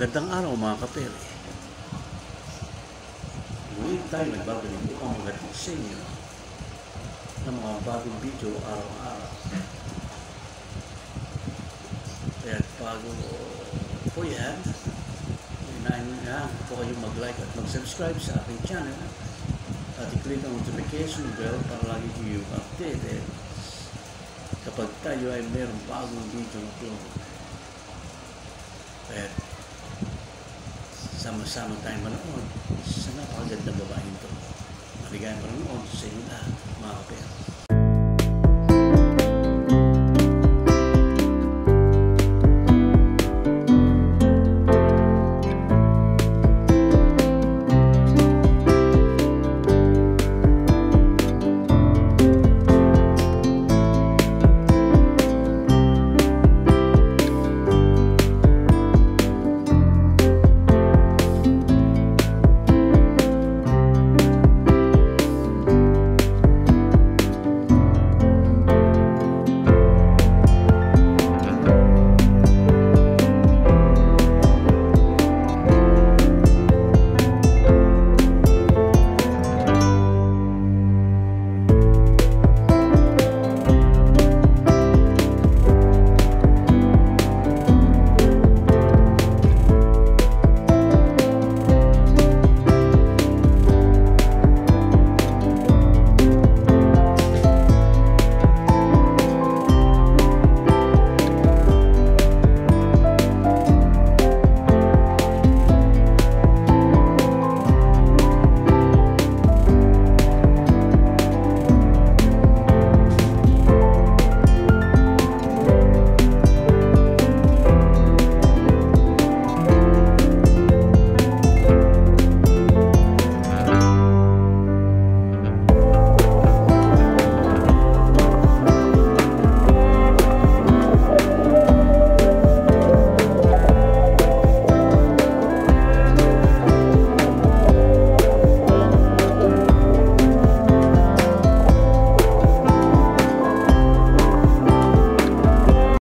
Magandang araw mga kapere. Ngayon tayo nagbabalik upang magatid sa inyo ng mga bagong video araw-araw. Kaya bago po yan, inahin po kayong mag-like at mag-subscribe sa aking channel at i-click ang notification bell para lagi kayong updated kapag tayo ay mayroong bagong video na upload. Kaya sama-sama tayong manood sa napakagandang babaeng ito. Maligayang manood sa inyo lahat, mga kapere.